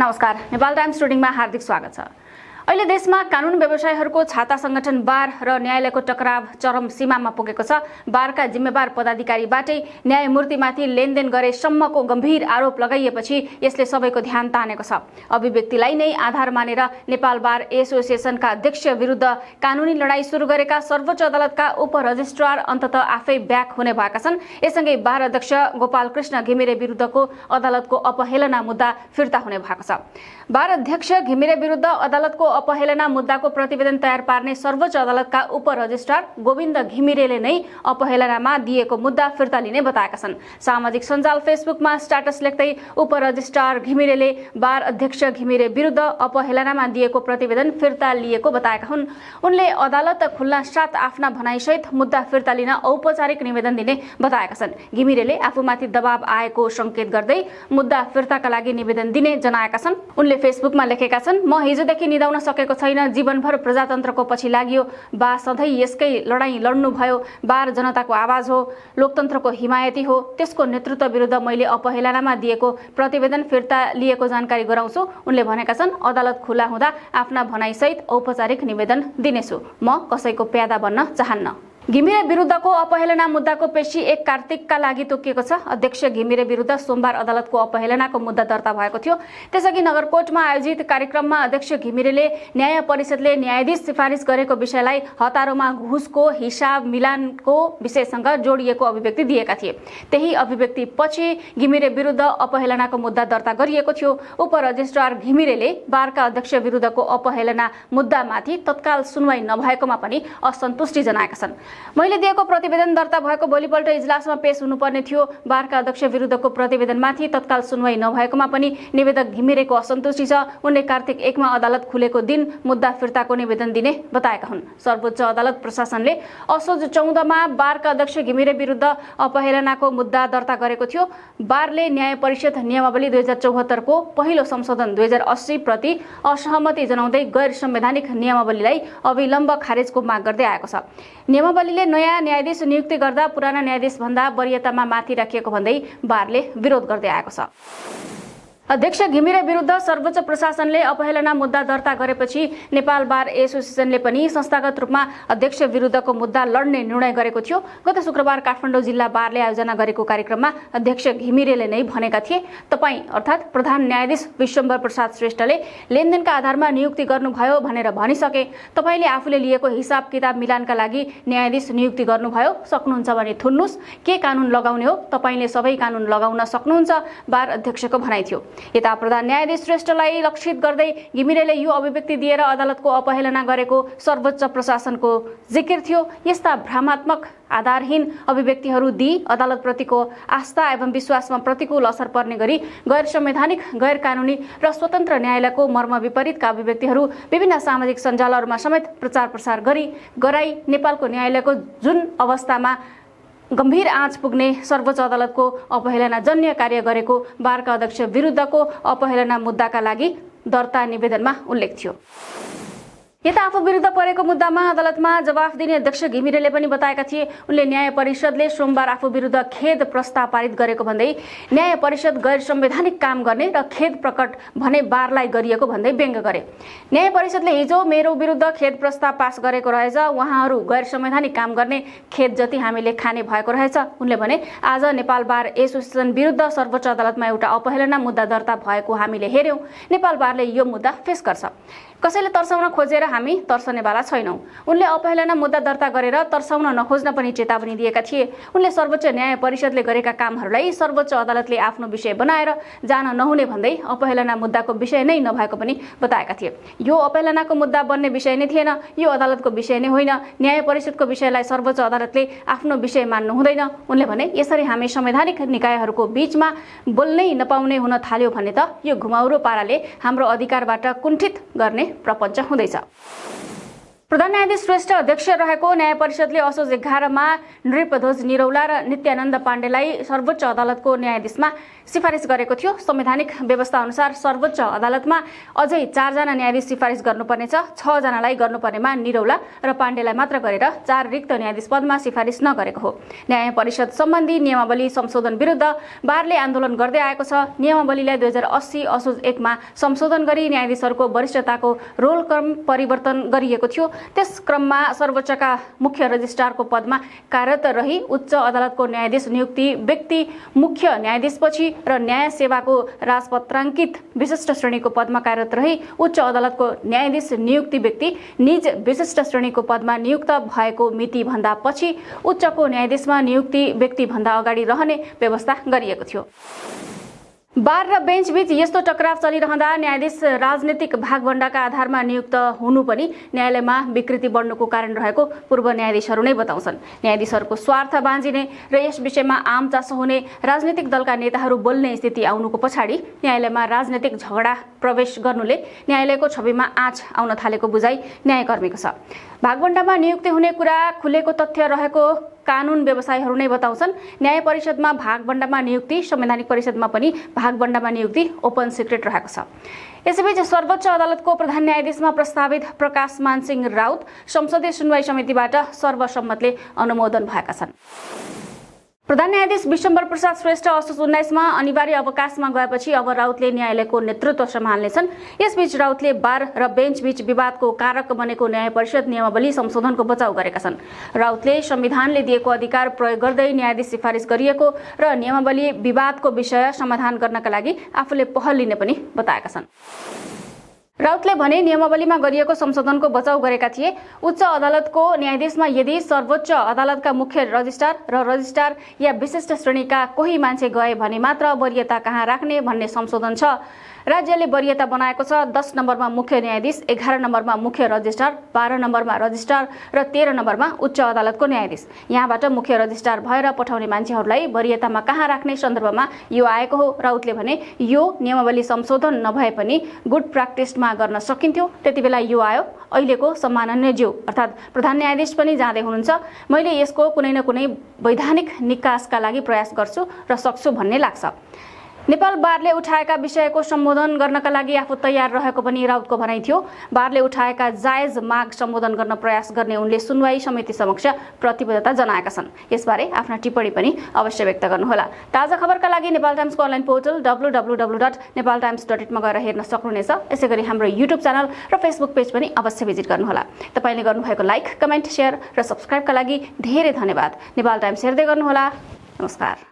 नमस्कार, नेपाल टाइम्स स्टुडियोमा हार्दिक स्वागत छ। अहिले देशमा कानुन व्यवसायीहरूको छाता संगठन बार र न्यायालयको टकराव चरम सीमामा पुगेको छ। बारका जिम्मेवार पदाधिकारीबाटै न्यायमूर्तिमाथि लेनदेन गरेसम्मको गम्भीर आरोप लगाइएपछि यसले सबैको ध्यान तानेको छ। अभिव्यक्तिलाई नै आधार मानेर नेपाल बार एसोसिएसनका अध्यक्ष विरुद्ध कानुनी लडाईँ सुरु गरेका सर्वोच्च अदालतका उपरजिस्ट्रार अन्ततः आफै ब्याक हुने भएका छन्। यससँगै बार अध्यक्ष गोपाल कृष्ण घिमिरे विरुद्धको अदालतको अपहेलना मुद्दा फिर्ता हुने भएको छ। बार अध्यक्ष घिमिरे विरुद्ध अदालतको अपहेलना मुद्दाको प्रतिवेदन तयार पार्ने सर्वोच्च अदालतका उपरजिस्ट्रार गोविन्द घिमिरेले नै अपहेलनामा दिएको मुद्दा फिर्ता लिने बताएका छन्। सामाजिक सञ्जाल फेसबुकमा स्ट्याटस लेख्दै उपरजिस्ट्रार घिमिरेले बार अध्यक्ष घिमिरे विरुद्ध अपहेलनामा दिएको प्रतिवेदन फिर्ता लिएको बताएका हुन्। उनले अदालत खुल्न साथ आफ्ना भनाइसहित मुद्दा फिर्ता लिन औपचारिक निवेदन दिने बताएका छन्। घिमिरेले आफूमाथि दबाव आएको संकेत गर्दै मुद्दा फिर्ताका लागि निवेदन दिने जनाएका छन्। उनले फेसबुकमा लेखेका छन्, म हिजोदेखि निदाउन सकेको छैन। जीवनभर प्रजातन्त्रको पछि लाग्यो। बा सधैँ यसकै लडाईँ लड्नुभयो। बार जनताको आवाज हो, लोकतन्त्रको हिमायती हो। त्यसको नेतृत्व विरुद्ध मैले अपहेलनामा दिएको प्रतिवेदन फिर्ता लिएको जानकारी गराउँछु। उनले भनेका छन्, अदालत खुला हुँदा आफ्ना भनाइसहित औपचारिक निवेदन दिनेछु। म कसैको प्यादा बन्न चाहन्न। घिमिरे विरुद्धको अपहेलना मुद्दाको पेशी 1 कार्तिकका लागि तोकिएको छ। अध्यक्ष घिमिरे विरुद्ध सोमबार अदालतको अपहेलनाको मुद्दा दर्ता भएको थियो। त्यसअघि नगरकोटमा आयोजित कार्यक्रममा अध्यक्ष घिमिरेले न्याय परिषदले न्यायाधीश सिफारिस गरेको विषयलाई हतारोमा घुसको हिसाब मिलानको विषयसँग जोडिएको अभिव्यक्ति दिएका थिए। त्यही अभिव्यक्ति पछि घिमिरे विरुद्ध अपहेलनाको मुद्दा दर्ता गरिएको थियो। उपरजिस्ट्रार घिमिरेले बारका अध्यक्ष विरुद्धको अपहेलना मुद्दामाथि तत्काल सुनवाई नभएकोमा पनि असन्तुष्टि जनाएका छन्। मैले दिएको प्रतिवेदन दर्ता भएको भोलिपल्ट इजलासमा पेश हुनुपर्ने थियो। बारका अध्यक्ष विरुद्धको प्रतिवेदनमाथि तत्काल सुनवाई नभएकोमा पनि निवेदक घिमिरेको असन्तुष्टि छ। उनले कार्तिक 1 मा अदालत खुलेको दिन मुद्दा फिर्ताको निवेदन दिने बताएका हुन्। सर्वोच्च अदालत प्रशासनले असोज 14 मा बारका अध्यक्ष घिमिरे विरुद्ध अपहेलनाको मुद्दा दर्ता गरेको थियो। बारले न्याय परिषद नियमावली 2074 को पहिलो संशोधन 2080 प्रति असहमति जनाउँदै गैर संवैधानिक नियमावलीलाई अविलम्ब खारेजको माग गर्दै आएको छ। नियमावलीले नयाँ न्यायाधीश नियुक्ति गर्दा पुराना न्यायाधीश भन्दा वरियतामा माथि राखिएको भन्दै बारले विरोध गर्दै आएको छ। अध्यक्ष घिमिरे विरुद्ध सर्वोच्च प्रशासनले अपहेलना मुद्दा दर्ता गरेपछि नेपाल बार एसोसिएसनले पनि संस्थागत रूपमा अध्यक्ष विरुद्धको मुद्दा लड्ने निर्णय गरेको थियो। गत शुक्रबार काठमाडौँ जिल्ला बारले आयोजना गरेको कार्यक्रममा अध्यक्ष घिमिरेले नै भनेका थिए, तपाईँ अर्थात् प्रधान न्यायाधीश विश्वम्भर प्रसाद श्रेष्ठले लेनदेनका आधारमा नियुक्ति गर्नुभयो भनेर भनिसके। तपाईँले आफूले लिएको हिसाब किताब मिलानका लागि न्यायाधीश नियुक्ति गर्नुभयो, सक्नुहुन्छ भने थुन्नुस्। के कानुन लगाउने हो? तपाईँले सबै कानुन लगाउन सक्नुहुन्छ, बार अध्यक्षको भनाइ थियो। यता प्रधान न्यायाधीश श्रेष्ठलाई लक्षित गर्दै घिमिरेले यो अभिव्यक्ति दिएर अदालतको अपहेलना गरेको सर्वोच्च प्रशासनको जिकिर थियो। यस्ता भ्रमात्मक आधारहीन अभिव्यक्तिहरू दिई अदालतप्रतिको आस्था एवं विश्वासमा प्रतिकूल असर पर्ने गरी गैर संवैधानिक, गैर कानुनी र स्वतन्त्र न्यायालयको मर्म विपरीतका अभिव्यक्तिहरू विभिन्न सामाजिक सञ्जालहरूमा समेत प्रचार प्रसार गराई नेपालको न्यायालयको जुन अवस्थामा गम्भीर आँच पुग्ने सर्वोच्च अदालतको अपहेलना जन्य कार्य गरेको बारका अध्यक्ष विरुद्धको अपहेलना मुद्दाका लागि दर्ता निवेदनमा उल्लेख थियो। यता आफू विरुद्ध परेको मुद्दामा अदालतमा जवाफ दिने अध्यक्ष घिमिरेले पनि बताएका थिए। उनले न्याय परिषदले सोमबार आफू विरुद्ध खेद प्रस्ताव पारित गरेको भन्दै न्याय परिषद गैर संवैधानिक काम गर्ने र खेद प्रकट भने बारलाई गरिएको भन्दै व्यङ्ग्य गरे। न्याय परिषदले हिजो मेरो विरुद्ध खेद प्रस्ताव पास गरेको रहेछ, उहाँहरू गैर संवैधानिक काम गर्ने, खेद जति हामीले खाने भएको रहेछ। उनले भने आज नेपाल बार एसोसिएसन विरुद्ध सर्वोच्च अदालतमा एउटा अपहेलना मुद्दा दर्ता भएको हामीले हेर्यौं। नेपाल बारले यो मुद्दा फेस गर्छ। कसैले तर्साउन खोजेर हामी तर्सनेवाला छैनौं। उनले अपहेलना मुद्दा दर्ता गरेर तर्साउन नखोज्न पनि चेतावनी दिएका थिए। उनले सर्वोच्च न्याय परिषदले गरेका कामहरूलाई सर्वोच्च अदालतले आफ्नो विषय बनाएर जान नहुने भन्दै अपहेलना मुद्दाको विषय नै नभएको पनि बताएका थिए। यो अपहेलनाको मुद्दा बन्ने विषय नै थिएन, यो अदालतको विषय नै होइन। न्याय परिषदको विषयलाई सर्वोच्च अदालतले आफ्नो विषय मान्नु हुँदैन। उनले भने यसरी हामी संवैधानिक निकायहरूको बीचमा बोल्नै नपाउने हुन थाल्यो भने त यो घुमाउरो पाराले हाम्रो अधिकारबाट कुण्ठित गर्ने प्रपञ्च हुँदैछ। प्रधान न्यायाधीश श्रेष्ठ अध्यक्ष रहेको न्याय परिषदले असोज 11 मा नृपध्वज निरौला र नित्यानन्द पाण्डेलाई सर्वोच्च अदालतको न्यायाधीशमा सिफारिस गरेको थियो। संवैधानिक व्यवस्था अनुसार सर्वोच्च अदालतमा अझै 4 जना न्यायाधीश सिफारिस गर्नुपर्नेछ। 6 जनालाई गर्नुपर्नेमा निरौला र पाण्डेलाई मात्र गरेर 4 रिक्त न्यायाधीश पदमा सिफारिस नगरेको हो। न्याय परिषद सम्बन्धी नियमावली संशोधन विरुद्ध बारले आन्दोलन गर्दै आएको छ। नियमावलीलाई 2080 असोज 1 मा संशोधन गरी न्यायाधीशहरूको वरिष्ठताको रोल क्रम परिवर्तन गरिएको थियो। त्यस क्रममा सर्वोच्चका मुख्य रजिस्ट्रारको पदमा कार्यरत रही उच्च अदालतको न्यायाधीश नियुक्ति व्यक्ति मुख्य न्यायाधीशपछि र न्याय सेवाको राजपत्राङ्कित विशिष्ट श्रेणीको पदमा कार्यरत रही उच्च अदालतको न्यायाधीश नियुक्ति व्यक्ति निज विशिष्ट श्रेणीको पदमा नियुक्त भएको मिति भन्दा पछि उच्चको न्यायाधीशमा नियुक्ति व्यक्ति भन्दा अगाडि रहने व्यवस्था गरिएको थियो। बार र बेन्चबीच यस्तो टकराव चलिरहँदा न्यायाधीश राजनीतिक भागभण्डाका आधारमा नियुक्त हुनु पनि न्यायालयमा विकृति बढ्नुको कारण रहेको पूर्व न्यायाधीशहरू नै बताउँछन्। न्यायाधीशहरूको स्वार्थ बाँझिने र यस विषयमा आम चासो हुने राजनीतिक दलका नेताहरू बोल्ने स्थिति आउनुको पछाडि न्यायालयमा राजनीतिक झगडा प्रवेश गर्नुले न्यायालयको छविमा आँच आउन थालेको बुझाइ न्यायकर्मीको छ। भागभण्डामा नियुक्ति हुने कुरा खुलेको तथ्य रहेको कानुन व्यवसायीहरू नै बताउँछन्। न्याय परिषदमा भागभण्डामा नियुक्ति, संवैधानिक परिषदमा पनि भागभण्डामा नियुक्ति ओपन सिक्रेट रहेको छ। यसैबीच सर्वोच्च अदालतको प्रधान न्यायाधीशमा प्रस्तावित प्रकाश मानसिंह राउत संसदीय सुनवाई समितिबाट सर्वसम्मतले अनुमोदन भएका छन्। प्रधान न्यायाधीश विशम्बर प्रसाद श्रेष्ठ असोज 19 मा अनिवार्य अवकाशमा गएपछि अब राउतले न्यायालयको नेतृत्व सम्हाल्नेछन्। यसबीच राउतले बार र बेन्चबीच विवादको कारक बनेको न्याय परिषद नियमावली संशोधनको बचाउ गरेका छन्। राउतले संविधानले दिएको अधिकार प्रयोग गर्दै न्यायाधीश सिफारिस गरिएको र नियमावली विवादको विषय समाधान गर्नका लागि आफूले पहल लिने पनि बताएका छन्। राउतले भने नियमावलीमा गरिएको संशोधनको बचाउ गरेका थिए। उच्च अदालतको न्यायाधीशमा यदि सर्वोच्च अदालतका मुख्य रजिस्ट्रार र रजिस्ट्रार या विशिष्ट श्रेणीका कोही मान्छे गए भने मात्र वरियता कहाँ राख्ने भन्ने संशोधन छ। राज्यले वरियता बनाएको छ। 10 नम्बरमा मुख्य न्यायाधीश, 11 नम्बरमा मुख्य रजिस्ट्रार, 12 नम्बरमा रजिस्ट्रार र 13 नम्बरमा उच्च अदालतको न्यायाधीश। यहाँबाट मुख्य रजिस्ट्रार भएर पठाउने मान्छेहरूलाई वरियतामा कहाँ राख्ने सन्दर्भमा यो आएको हो। राउतले भने यो नियमावली संशोधन नभए पनि गुड प्र्याक्टिसमा गर्न सकिन्थ्यो। त्यतिबेला यो आयो। अहिलेको सम्माननीय ज्यू अर्थात् प्रधान न्यायाधीश पनि जाँदै हुनुहुन्छ। मैले यसको कुनै न कुनै वैधानिक निकासका लागि प्रयास गर्छु र सक्छु भन्ने लाग्छ। नेपाल बारले उठाएका विषयको सम्बोधन गर्नका लागि आफू तयार रहेको पनि राउतको भनाइ थियो। बारले उठाएका जायज माग सम्बोधन गर्न प्रयास गर्ने उनले सुनवाई समिति समक्ष प्रतिबद्धता जनाएका छन्। यसबारे आफ्ना टिप्पणी पनि अवश्य व्यक्त गर्नुहोला। ताजा खबरका लागि नेपाल टाइम्सको अनलाइन पोर्टल www.nepaltimes.it मा गएर हेर्न सक्नुहुनेछ। यसैगरी हाम्रो युट्युब च्यानल र फेसबुक पेज पनि अवश्य भिजिट गर्नुहोला। तपाईले गर्नुभएको लाइक, कमेन्ट, शेयर र सब्स्क्राइबका लागि धेरै धन्यवाद। नेपाल टाइम्स हेर्दै गर्नुहोला। नमस्कार।